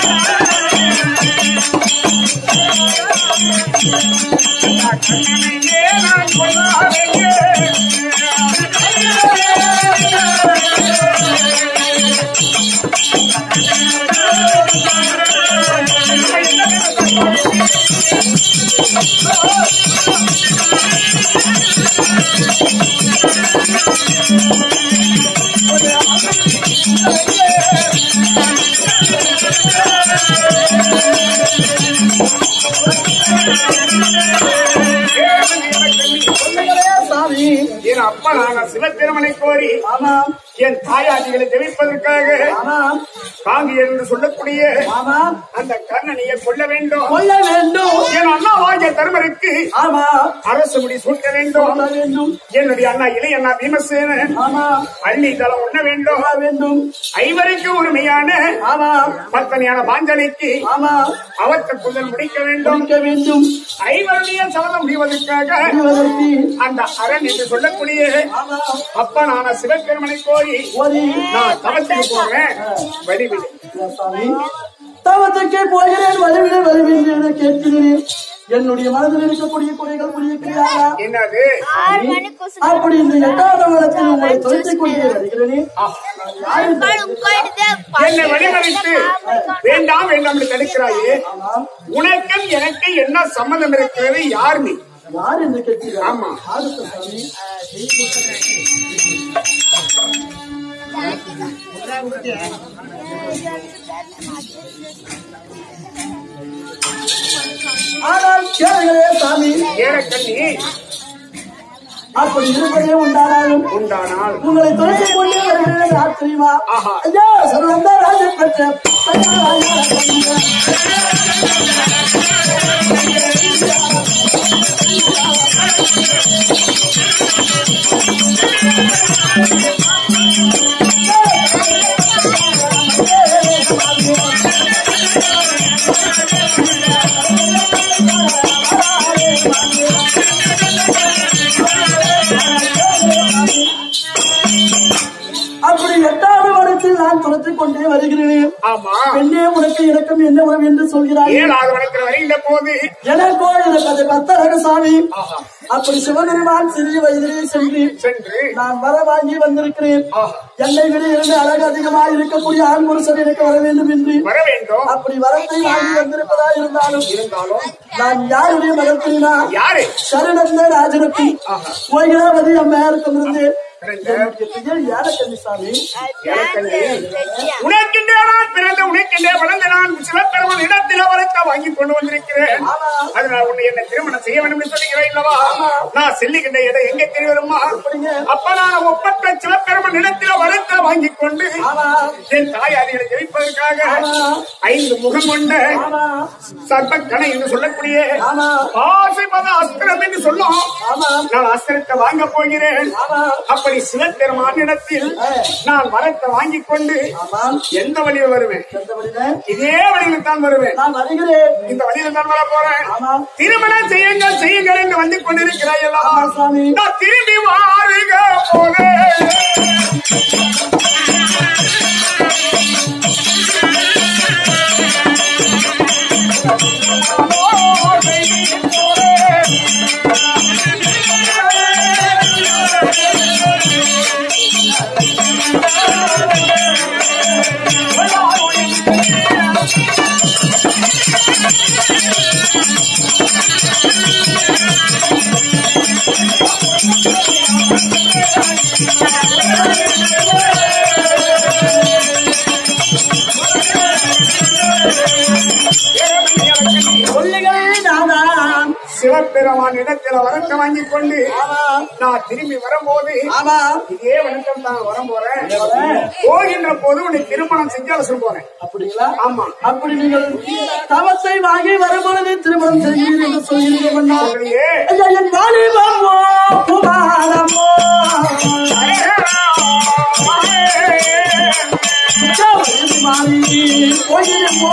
என் அப்பா நான் சிவபெருமனை கோரி என் தாயாதிகளை ஜெயிப்பதற்காக காங்கி என்று சொல்லக்கூடிய அந்த கர்ணனையை கொல்ல வேண்டும் என் அண்ணாவாகிய தர்மருக்கு அரசு முடி சூட்ட வேண்டும். என்னுடைய அண்ணா இளைய அண்ணா பீமசேனன் அள்ளி தளம் உண்ண வேண்டும். ஐவருக்கு உரிமையான பத்தனையான பாஞ்சனைக்கு அவற்றை புதன் முடிக்க வேண்டும். ஐவருடைய சபதம் முடிவதற்காக அந்த அரண் என்று சொல்லக்கூடிய அப்பா நான சிவபெருமனை கோரி நான் தவத்துக்கு போறேன். வழிவிடு தவத்துக்கே போகிறேன். வழிவிடு என கேட்கிறேன். என்னுடைய மனதில் இருக்கக்கூடிய குறைகள் புரியுகிறாரா? என்னது அப்படி இந்த 8வது வருடத்தில் உங்களை தொலைத்துக் கொண்டே வருகிறேன். என்னை வழிமறித்து வேண்டாம் வேண்டாம் என்று தடுக்கிறாயே. உனக்கும் எனக்கு என்ன சம்மதம் இருக்கிறது? யார் நீ? யார் என்று கேட்கிறார். ஆமா ஆனால் கேளுங்களே சாமி. ஏழக்கண்ணி அப்படி இருப்பதே உண்டானால் உங்களை தொலைத்துக் கொண்டே வருகிறேன். ஆச்சரியமா? ஐயா சர்வந்த ராஜன் பெற்ற அப்படி 8வது வருடத்தில் நான் தொலைத்துக் கொண்டே வருகிறேன். பெண்ணே உனக்கு இறக்கம் என்ன உறவு என்று சொல்கிறாய். 7வது வருடத்தில் வருகின்ற போது எனக்கோ எனக்கு பக்தரக சாமி. அப்படி சிவபெருமான் சிறிய வயதிலே சென்று நான் வர வாங்கி வந்திருக்கிறேன். என்னை விட 2 அழகு அதிகமாக இருக்கக்கூடிய ஆண் புருஷன் எனக்கு வர வேண்டும் என்று அப்படி வரத்தை வாங்கி வந்திருப்பதா இருந்தாலும் நான் யாருடைய மகள் தெரியுமா? சரணந்த ராஜனுக்கு கோயிலாவதி அம்மையாருக்கும் இருந்து சிவபெருமான் இடத்தில வரத்தை வாங்கி கொண்டு வந்திருக்கிறேன். அதனால உன்னை என்ன திருமணம் செய்ய வேண்டும் என்று சொல்லுகிறேன் இல்லவா? நான் செல்லுகின்ற இடம் எங்க தெரியுமா? அப்ப நான் ஒப்பற்ற சிவபெருமான் இடத்தில வரத்தை வாங்கி கொண்டு என் தாயாரிகளை ஜெயிப்பதற்காக 5 முகம் கொண்ட சர்பக்கணை என்று சொல்லக்கூடிய ஆசைபத அஸ்திரம் என்று சொல்லும் நான் அஸ்திரத்தை வாங்க போகிறேன். அப்படி சிவபெருமான் இடத்தில் நான் வரத்தை வாங்கிக் கொண்டு எந்த வழியில் வருவேன்? இதே வழியில் தான் வருவேன். இந்த வழியில் தான் வர போறேன். திருமணம் செய்யுங்கள் என்று வந்து கொண்டிருக்கிறாய் நான் திரும்பி வாருக போறேன். சிவபெருமான் இடத்துல வரத்தை வாங்கிக் கொண்டு நான் திரும்பி வரும்போது இதே வணக்கம் தான் வர போறேன். போகின்ற போது உன்னை திருமணம் செஞ்சால சொல்ல போறேன். அப்படிங்களா? ஆமா. அப்படி நீங்கள் தவத்தை வாங்கி வரும்பொழுது திருமணம் செய்கிறீர்கள் என்று சொல்கிறீர்கள். என் வாலிபமோ குமாரமோ போயிருமோ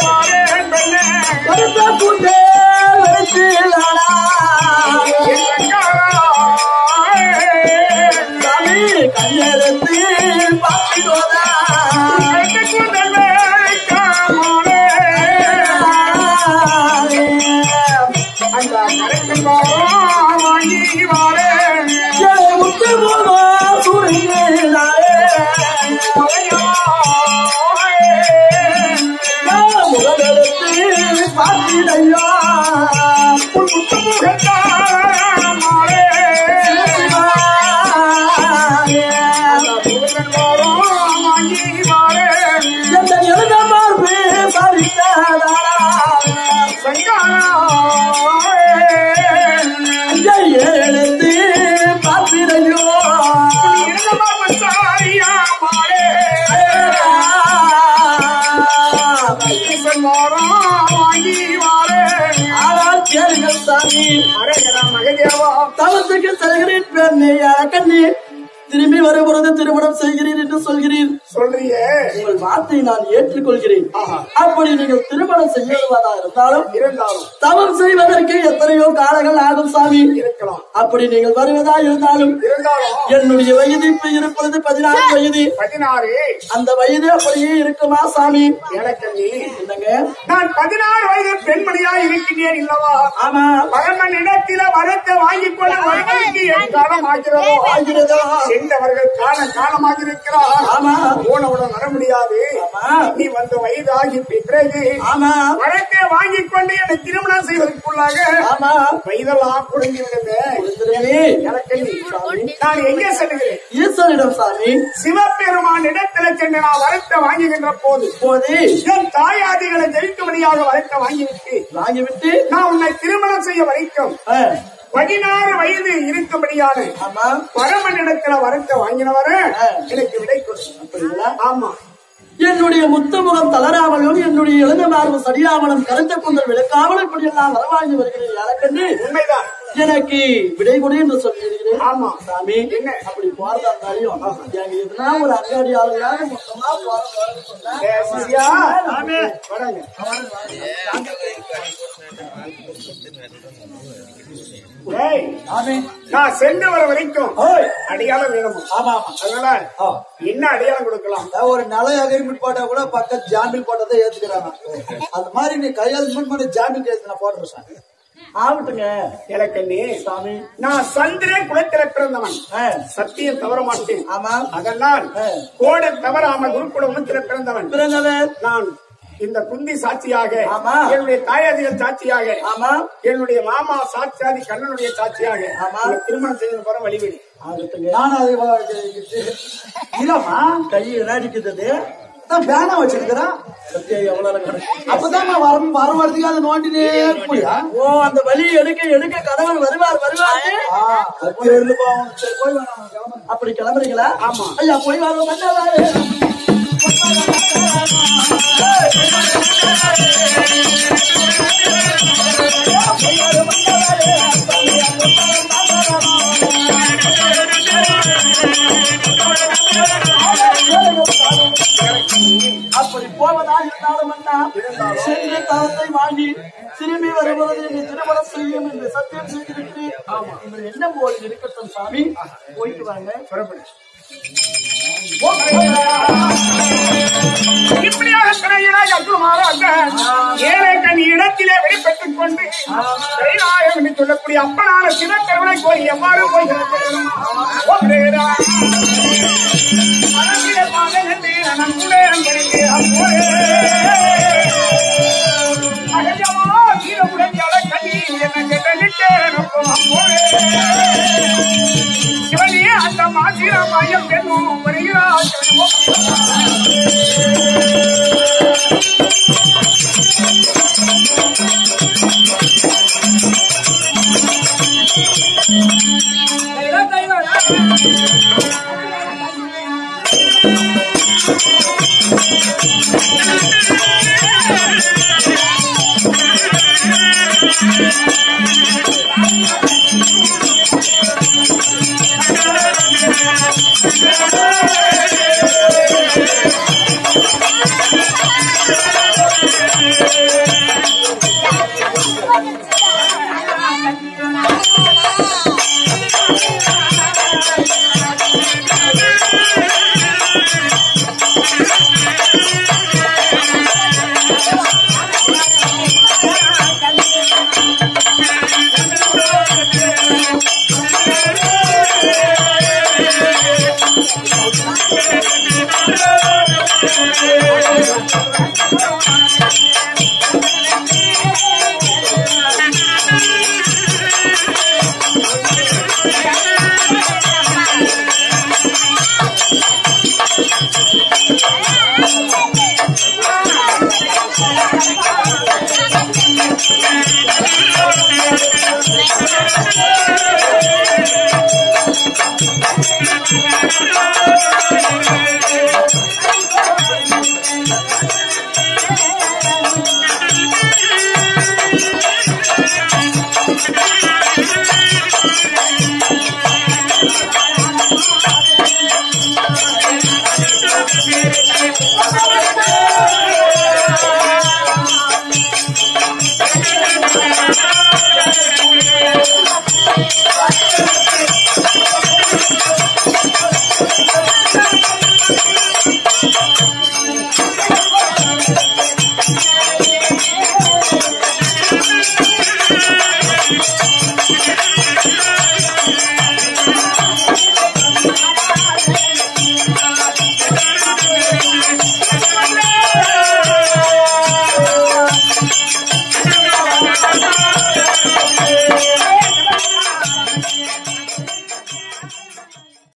வருத்த எடுத்து பார்த்திடுவதா முத்து போதோ சூழ்நிலை முதலெடுத்து பார்த்திடையா எந்த எழுத மார்பு சரிக்காதா எழுத்து பார்த்திடையோ கேளுங்கள் சாமி தவத்துக்கு செல்கிறேன் பெண்ணே கண்ணி திரும்பி வரும்பொழுது திருமணம் செய்கிறீர் என்று சொல்கிறீர் உங்கள் வார்த்தையை நான் ஏற்றுக்கொள்கிறேன் அப்படி நீங்கள் திருமணம் செய்வதா இருந்தாலும் தவம் செய்வதற்கு எத்தனையோ காலங்கள் ஆகும் சாமி இருக்கலாம் அப்படி நீங்கள் வருவதா இருந்தாலும் என்னுடைய வயது இப்ப இருப்பது 16 வயது அந்த வயது அப்படியே இருக்குமா சாமி என்னங்க நான் 16 வயது பெண்மணியா இருக்கின்றேன் இல்லவா ஆமா பரமனிடத்தில வரத்தை வாங்கிக் கொள்ள வருவதற்கு என் காலம் ஆகிறதோ சென்றவர்கள் காலமாக இருக்கிறார் போனவுடன் வர முடியாது நீ வந்த வயதாகி பிறகு வழக்கை வாங்கிக் கொண்டு என்னை திருமணம் செய்வதற்குள்ளாக வயதெல்லாம் குறைந்துவிடுது நான் எங்கே செல்கிறேன் ஈஸ்வரிடம் சாமி சிவபெருமான் இடத்துல சென்று நான் வரத்தை வாங்குகின்ற போது என் தாயாதிகளை ஜெயிக்கும்படியாக வரத்தை வாங்கிவிட்டு நான் உன்னை திருமணம் செய்ய வரைக்கும் 16 வயது இருக்கும்படியான பரமனிடத்துல வரத்தை வாங்கினவர எனக்கு விடை கொடுத்து ஆமா என்னுடைய முத்தமுகம் தளராமலும் என்னுடைய எழுத மார்பு சரியாமலும் கருத்த கூந்தல் விளக்காமலும் இப்படி எல்லாம் வரவாங்கி வருகிறேன் எனக்கென்று உண்மைதான் எனக்கு விடை கொடு என்று சொல்லியிருக்கிறேன் ஆமா சாமி என்ன அப்படி போறதா இருந்தாலும் எதுனா ஒரு அங்காடியாளர்களாக மொத்தமா நான் சென்று வர வரைக்கும் அடையாளம் வேணும் அதனால என்ன அடையாளம் கொடுக்கலாம் ஒரு நல்ல அக்ரிமெண்ட் போட்டா கூட பக்கத்து ஜாமீன் போட்டதை ஏத்துக்கிறாங்க அது மாதிரி நீ கையால் பண்ணி ஜாமீன் கேட்டு நான் போடுறேன் சார் ஆகட்டுங்க இலக்கண்ணி சாமி நான் சந்திரன் குலத்தில பிறந்தவன் சத்தியம் தவற மாட்டேன் ஆமா அதனால் கோட தவறாமல் குருகுலத்தில பிறந்தவன் நான் இந்த குந்தி சாட்சியாக என்னுடைய தாயாதிகள் சாட்சியாக என்னுடைய மாமா சாட்சியாதி கண்ணனுடைய சாட்சியாக திருமணம் செய்து போற வழிவிடு நான் இல்லம்மா கையை அடிக்கிறது பேனா வச்சிருக்கிறேன் அப்பதான் வரவதுக்கு அதை நோண்டினே ஓ அந்த வழி எடுக்க கணவன் வருவார் அப்படி கிளம்புறீங்களா ஆமா ஐயா போய் வாங்க அப்படி போவதா இருந்தாலும் சென்று தரத்தை வாங்கி திரும்பி வருவது நீ திருமணம் செய்யும் என்று சத்தியம் செய்திருக்கிறேன். உங்கள் எண்ணம் போல் இருக்கட்டும் சாமி, போயிட்டு வாங்க. இப்படியாக இடத்திலே வெளிப்பட்டுக் கொண்டு கைலாயம் என்று சொல்லக்கூடிய அப்பனான சிவக்கருணை கோயில் எவ்வாறு போய்கிறது சிவனியே அந்த மாசிராமாயம் பெண்ணும் வருகிறார்.